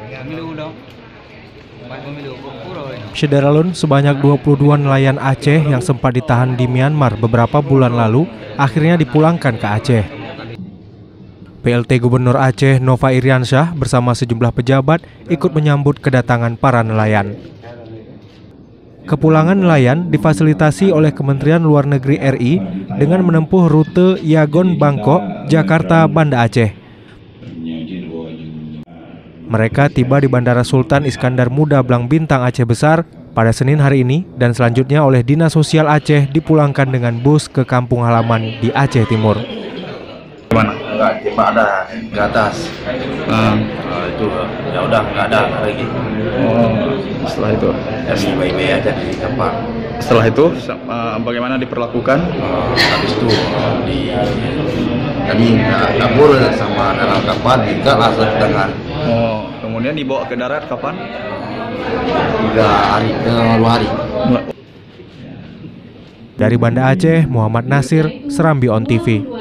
Sederalun, sebanyak 22 nelayan Aceh yang sempat ditahan di Myanmar beberapa bulan lalu akhirnya dipulangkan ke Aceh. PLT Gubernur Aceh Nova Iriansyah bersama sejumlah pejabat ikut menyambut kedatangan para nelayan. Kepulangan nelayan difasilitasi oleh Kementerian Luar Negeri RI dengan menempuh rute Yagon Bangkok, Jakarta, Banda Aceh. Mereka tiba di Bandara Sultan Iskandar Muda Blang Bintang Aceh Besar pada Senin hari ini dan selanjutnya oleh Dinas Sosial Aceh dipulangkan dengan bus ke kampung halaman di Aceh Timur. Gimana? Enggak, tembak ada ke atas. Itu ya udah nggak ada lagi. Setelah itu Jadi baik-baik aja di kapal. Setelah itu bagaimana diperlakukan? Habis itu tadi kabur sama dalam kapal tinggal langsung tangan. Kemudian dibawa ke darat kapan? 2 hari. Dari Banda Aceh, Muhammad Nasir, Serambi On TV.